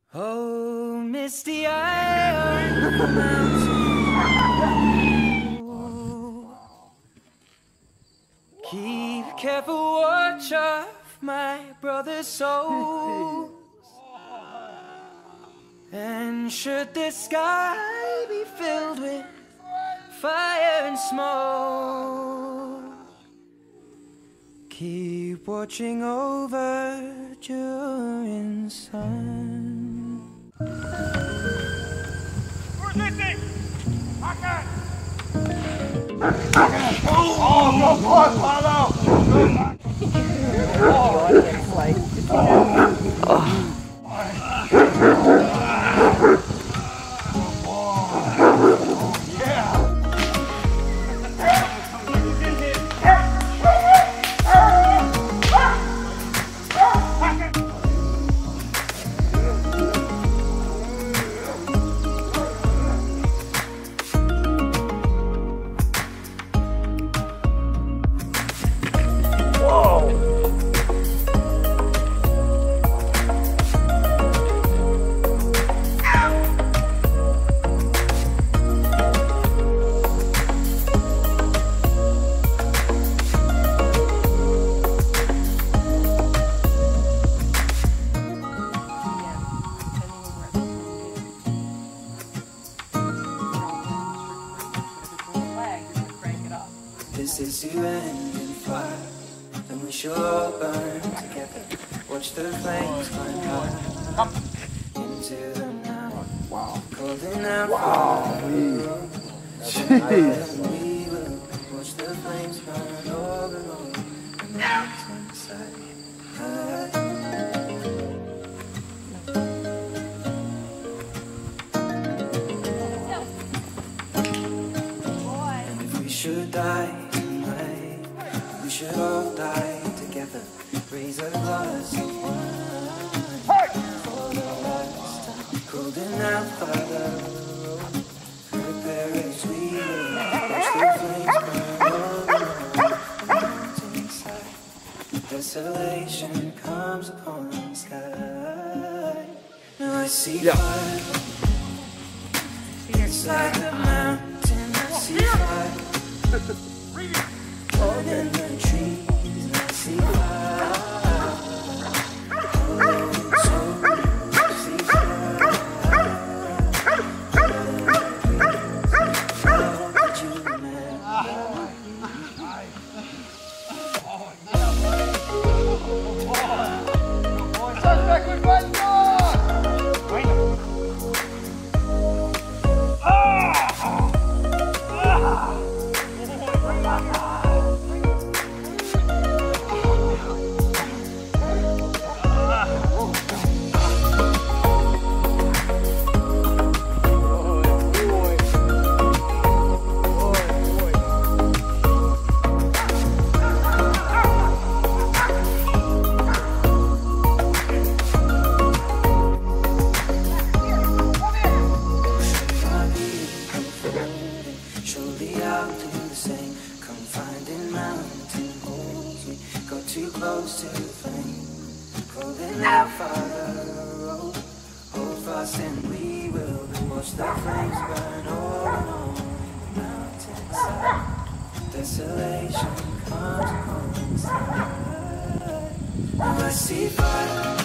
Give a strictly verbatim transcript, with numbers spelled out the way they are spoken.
Oh, misty eye on the mountain. Keep careful watch of my brother's soul. And should the sky be filled with fire and smoke, keep watching over during sun. Who's hitting? Pocket! Oh, go, go, follow! Oh, it's like... Oh. This is the end in fire, and we shall all burn together. Watch the flames climb high into the night. Wow. Calling out wow. For jeez. We will watch the flames burn over on the mountainside. And if we should die, we should all die together. Raise a glass of wine for the last time. Holding out by the road. Prepare as we will. Watch the flames burn over the mountainside. Desolation comes upon the sky. Now I see yeah. fire. It's like the mountain. I see fire. All in the trees, I see fire. Oh, so I see fire. How could you remember? Suspect with one dog! Too close to the flame, calling out Father, road. Hold fast and we will watch the flames burn on the mountainside. Desolation comes upon the sky. Now I see fire.